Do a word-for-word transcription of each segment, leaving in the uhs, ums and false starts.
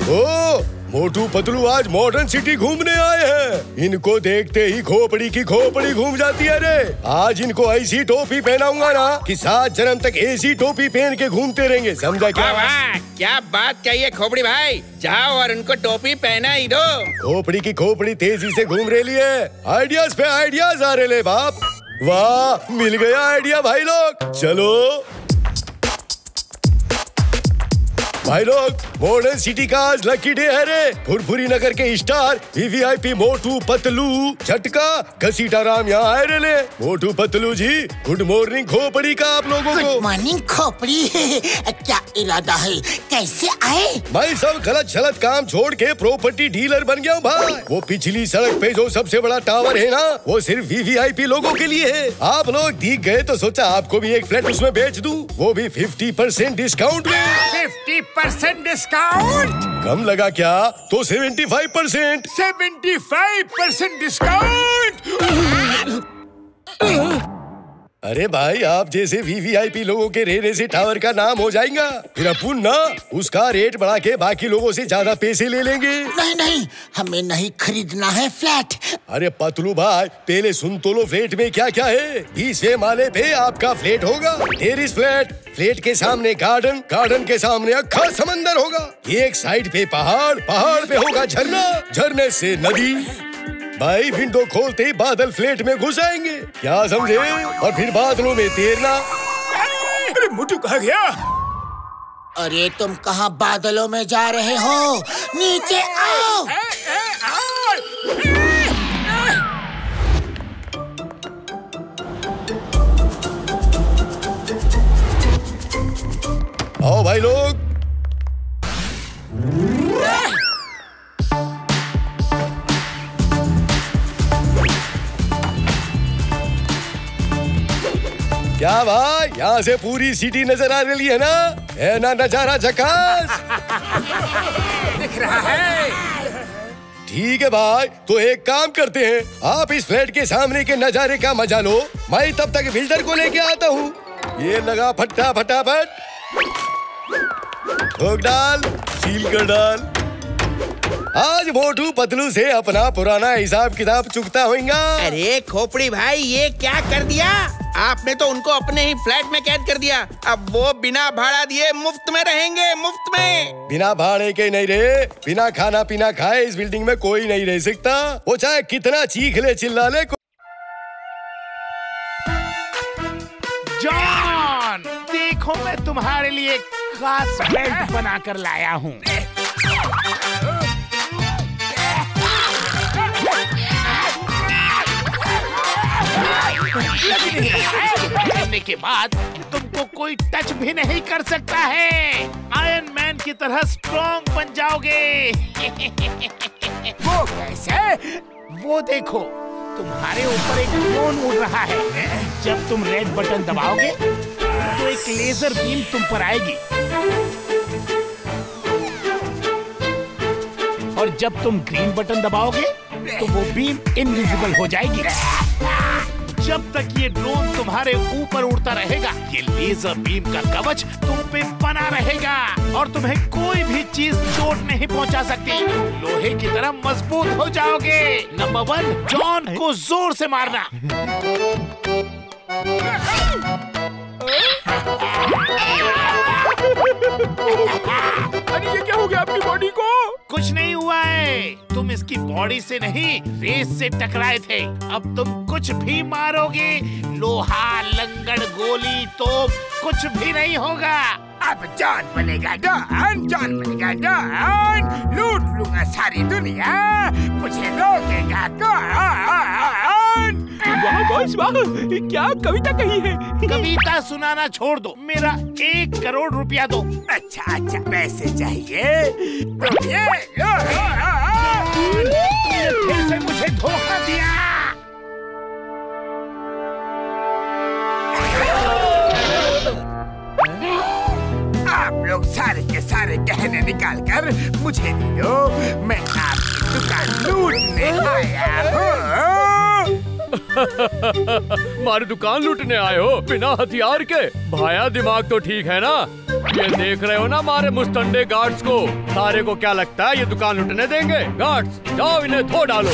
ओ, मोटू पतलू आज modern city घूमने आए हैं। इनको देखते ही खोपड़ी की खोपड़ी घूम जाती है रे। आज इनको ऐसी टोपी पहनाऊंगा ना कि सात जन्म तक ऐसी टोपी पहन के घूमते रहेंगे, समझा क्या? वाह वाह, क्या बात कही है खोपड़ी भाई। जाओ और उनको टोपी पहना ही दो। खोपड़ी की खोपड़ी तेजी से घूम रही है। आइडियाज पे आइडियाज आ रहे ले बाप। वाह, मिल गया आइडिया भाई लोग। चलो भाई लोग, मॉडर्न सिटी का आज लकी डे है रे। फुरफुरी नगर के स्टार वीवीआईपी मोटू पतलू झटका घसीटा राम यहाँ आए रे ले। मोटू पतलू जी, गुड मॉर्निंग खोपड़ी का आप लोगों को। गुड मॉर्निंग खोपड़ी। क्या इरादा है, कैसे आए? मैं सब गलत छलत काम छोड़ के प्रॉपर्टी डीलर बन गया हूँ भाई। वो पिछली सड़क पे जो सबसे बड़ा टावर है ना, वो सिर्फ वीवीआईपी लोगों के लिए है। आप लोग दिख गए तो सोचा आपको भी एक फ्लैट उसमें बेच दूं, वो भी फिफ्टी परसेंट डिस्काउंट में। Fifty percent discount? कम लगा क्या? तो seventy five percent. Seventy five percent discount? अरे भाई, आप जैसे वीवीआईपी लोगों के रहने से टावर का नाम हो जाएगा। फिर अपन ना उसका रेट बढ़ा के बाकी लोगों से ज्यादा पैसे ले लेंगे। नहीं नहीं, हमें नहीं खरीदना है फ्लैट। अरे पतलू भाई, पहले सुन तो लो फ्लैट में क्या क्या है। बीसवें माले पे आपका फ्लैट होगा, टेरेस फ्लैट। फ्लैट के सामने गार्डन, गार्डन के सामने अक्खा समंदर होगा। एक साइड पे पहाड़, पहाड़ पे होगा झरना, झरने से नदी। भाई विंडो खोलते ही बादल फ्लैट में घुस आएंगे, क्या समझे? और फिर बादलों में तैरना। अरे मोटू कहाँ गया? अरे तुम कहाँ बादलों में जा रहे हो? नीचे आओ। आओ भाई लोग। क्या भाई, यहाँ से पूरी सिटी नजर आ रही है ना? है ना नजारा झकास? दिख रहा है। ठीक है भाई, तो एक काम करते हैं, आप इस फ्लैट के सामने के नजारे का मजा लो, मैं तब तक बिल्डर को लेके आता हूँ। ये लगा फट्टा फटाफट, ठोक डाल, सील कर डाल। आज मोटू पतलू से अपना पुराना हिसाब किताब चुकता होगा। अरे खोपड़ी भाई, ये क्या कर दिया आपने? तो उनको अपने ही फ्लैट में कैद कर दिया। अब वो बिना भाड़ा दिए मुफ्त में रहेंगे, मुफ्त में। बिना भाड़े के नहीं रहे, बिना खाना पीना खाए इस बिल्डिंग में कोई नहीं रह सकता। वो चाहे कितना चीख ले चिल्ला ले। जॉन, देखो मैं तुम्हारे लिए एक खास बेल्ट बना कर लाया हूँ। पहनने के बाद तुमको कोई टच भी नहीं कर सकता है। आयरन मैन की तरह स्ट्रॉन्ग बन जाओगे। वो कैसे? वो देखो, तुम्हारे ऊपर एक ड्रोन उड़ रहा है। जब तुम रेड बटन दबाओगे तो एक लेजर बीम तुम पर आएगी, और जब तुम ग्रीन बटन दबाओगे तो वो बीम इनविजिबल हो जाएगी। जब तक ये ड्रोन तुम्हारे ऊपर उड़ता रहेगा, ये लेजर बीम का कवच तुम पे बना रहेगा और तुम्हें कोई भी चीज चोट नहीं पहुंचा सकती। लोहे की तरह मजबूत हो जाओगे। नंबर वन, जॉन को जोर से मारना। अरे ये क्या हो गया आपकी बॉडी को? कुछ नहीं हुआ है, तुम इसकी बॉडी से नहीं रेस से टकराए थे। अब तुम कुछ भी मारोगे, लोहा, लंगड़, गोली, तोप, कुछ भी नहीं होगा। अब जॉन बनेगा डॉन, जॉन बनेगा डॉन। लूट लूंगा सारी दुनिया, मुझे रोकेगा कौन? वाह बॉस वाह, क्या कविता कही है। कविता सुनाना छोड़ दो, मेरा एक करोड़ रुपया दो। अच्छा अच्छा, पैसे चाहिए तो ये लो। तुमने फिर से मुझे धोखा दिया। आप लोग सारे के सारे गहने निकाल कर मुझे दे दो, मैं आपकी दुकान लूटने आया हूँ। हमारी दुकान लूटने आए हो बिना हथियार के? भाया दिमाग तो ठीक है ना? ये देख रहे हो ना हमारे मुस्तंडे गार्ड्स को? सारे को क्या लगता है ये दुकान लुटने देंगे? गार्ड्स जाओ इन्हें धो डालो।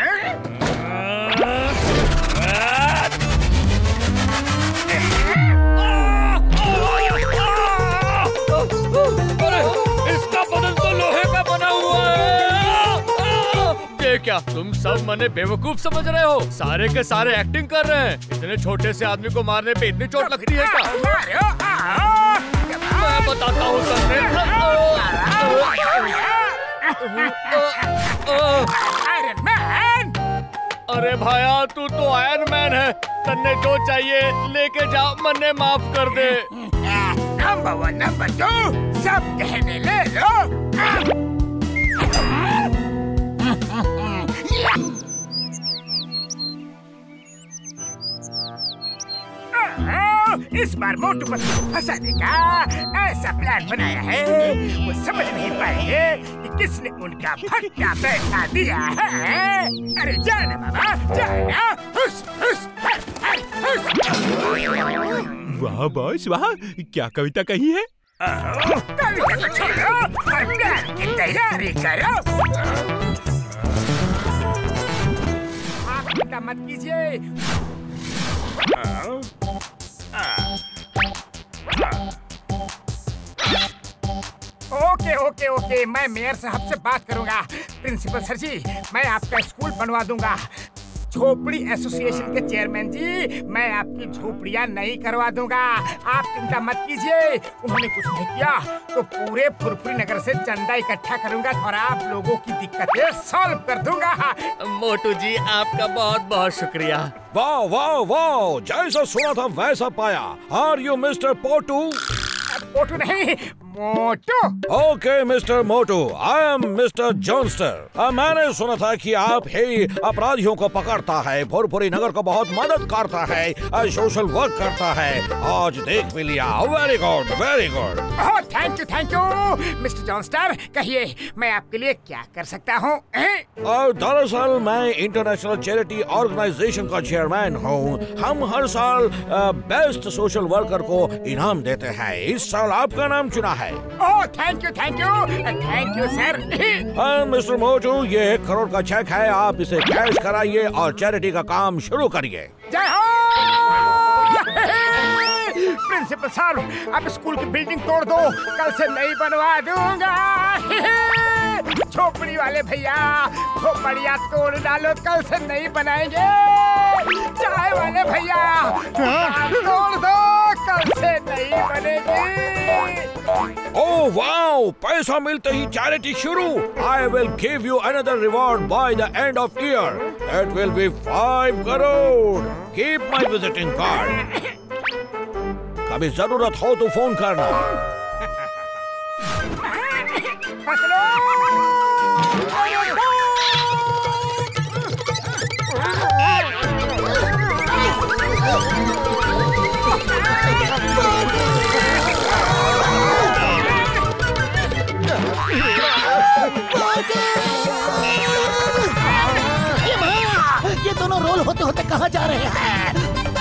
अरे इसका बदन तो लोहे का बना हुआ है। ये क्या तुम सब मने बेवकूफ समझ रहे हो? सारे के सारे एक्टिंग कर रहे हैं। इतने छोटे से आदमी को मारने पे इतनी चोट लगती है क्या? मैं बताता हूँ सर। Iron man. अरे भाया तू तो आयरन मैन है। तन्ने जो चाहिए लेके जाओ, मन्ने माफ कर दे। नंबर वन नंबर टू सब कहने ले लो। इस बार मोटू पतलू फंसाने का ऐसा प्लान बनाया है, वो समझ नहीं पाएंगे कि किसने उनका भट्टा बैठा दिया है। अरे जाना बाबा जाना। हुस, हुस, हुस, हुस। वाह बॉस वाह, क्या कविता कही है? कविता को छोड़ो और प्लान की तैयारी करो। आप चिंता मत कीजिए। ओके ओके ओके, मैं मेयर साहब से बात करूंगा। प्रिंसिपल सर जी, मैं आपका स्कूल बनवा दूंगा। झोपड़ी एसोसिएशन के चेयरमैन जी, मैं आपकी झोपड़ियां नहीं करवा दूंगा। आप चिंता मत कीजिए। उन्होंने कुछ नहीं किया तो पूरे फुरफुरी नगर से चंदा इकट्ठा करूंगा और आप लोगों की दिक्कतें सॉल्व कर दूंगा। मोटू जी आपका बहुत बहुत शुक्रिया। वाह वाह वाह, जैसा सुना था वैसा पाया। Are you mister Potu? Potu नहीं, Motu. Okay mister Motu, I am mister Johnster. मैंने सुना था कि आप ही अपराधियों को पकड़ता है, फुरफुरी नगर को बहुत मदद करता है, सोशल वर्क करता है। आज देख भी लिया। Very good very good. Oh thank you thank you mister Johnster. कहिए मैं आपके लिए क्या कर सकता हूँ? दरअसल मैं इंटरनेशनल चैरिटी ऑर्गेनाइजेशन का चेयरमैन हूँ। हम हर साल बेस्ट सोशल वर्कर को इनाम देते हैं। इस साल आपका नाम चुना है। Oh thank you thank you thank you sir. हाँ मिस्टर मोटू, ये एक करोड़ का चेक है, आप इसे कैश कराइए और चैरिटी का काम शुरू करिए। जय हो। प्रिंसिपल साहब, अब स्कूल की बिल्डिंग तोड़ दो, कल से नई बनवा दूंगा। झोपड़ी वाले भैया झोपड़ियाँ तोड़ डालो, कल से नई बनाएंगे। चाय वाले भैया तोड़ दो, कल से नई बनेगी। ओह वाओ, पैसा मिलते ही चैरिटी शुरू। I will give you another reward by the end of year. That will be five crore. Keep my visiting card. कभी जरूरत हो तो फोन करना। ये दोनों रोल होते होते कहाँ जा रहे हैं?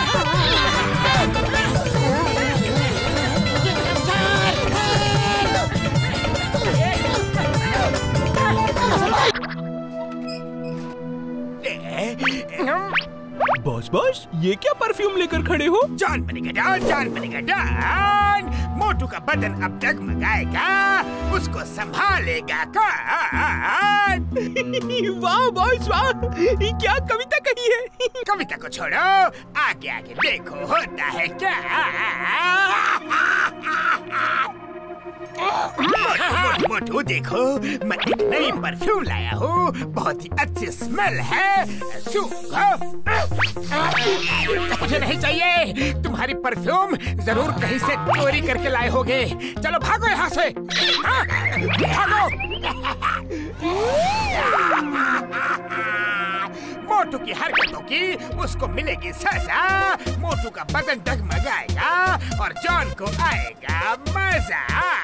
बॉस बॉस, ये क्या परफ्यूम लेकर खड़े हो? जान बनेगा डॉन, जान बनेगा डॉन। मोटू का बदन अब डगमगाएगा, उसको संभालेगा कौन? वाह बॉस वाह, ये क्या कविता कही है? कविता को छोड़ो, आगे आगे देखो होता है क्या। मोटू देखो, मैं एक नई परफ्यूम लाया हूँ, बहुत ही अच्छी स्मेल है। मुझे नहीं चाहिए तुम्हारी परफ्यूम, जरूर कहीं से चोरी करके लाए होगे। चलो भागो यहाँ से, हाँ? भागो। मोटू की हरकतों की उसको मिलेगी सजा। मोटू का बदन डगमगाएगा और जॉन को आएगा मजा।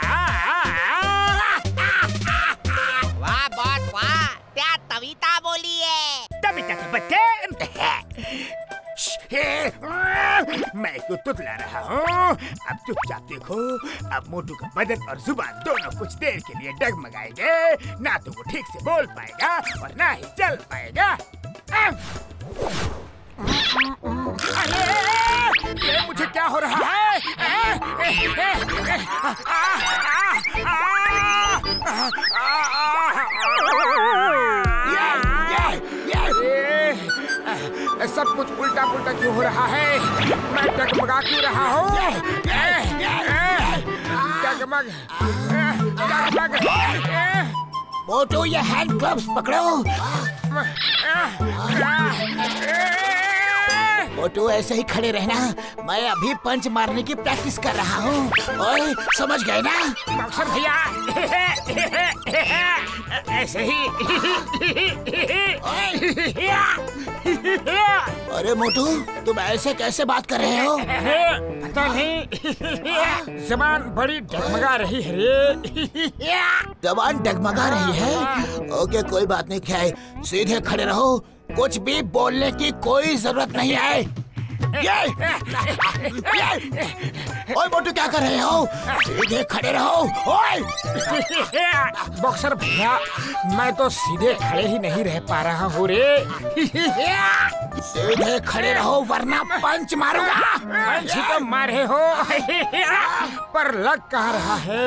वाह बॉस वाह, क्या कविता बोली है। कविता के बच्चे मैं को तुतला रहा हूँ। अब चुपचाप देखो, अब मोटू का बदन और जुबान दोनों कुछ देर के लिए डगमगाएंगे। ना तो वो ठीक से बोल पाएगा और ना ही चल पाएगा। अरे ये मुझे क्या हो रहा है? सब कुछ उल्टा पुल्टा क्यों हो रहा है? मैं डगमगा क्यों रहा हूँ? डगमग डगमग। मोटू ये हैंड ग्लव्स पकड़ो। मोटू ऐसे ही खड़े रहना, मैं अभी पंच मारने की प्रैक्टिस कर रहा हूँ। ओए समझ गए ना? बॉक्सर भैया ऐसे ही। अरे मोटू तुम ऐसे कैसे बात कर रहे हो? पता नहीं, जबान बड़ी डगमगा रही है रे। जबान डगमगा रही है? ओके कोई बात नहीं, क्या है, सीधे खड़े रहो, कुछ भी बोलने की कोई जरूरत नहीं है। ये, ये, ओए मोटू क्या कर रहे हो? सीधे खड़े रहो। ओए बॉक्सर भैया मैं तो सीधे खड़े ही नहीं रह पा रहा हूँ रे। सीधे खड़े रहो वरना पंच मारूंगा। पंच ही तो मारे हो, पर लग कहाँ रहा है?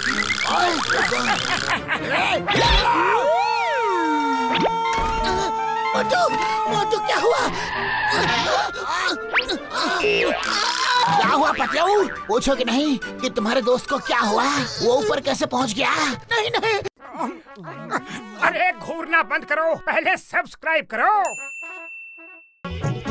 मोटू मोटू क्या हुआ? क्या हुआ पतलू? पूछो कि नहीं कि तुम्हारे दोस्त को क्या हुआ? वो ऊपर कैसे पहुंच गया? नहीं नहीं। अरे घूरना बंद करो, पहले सब्सक्राइब करो।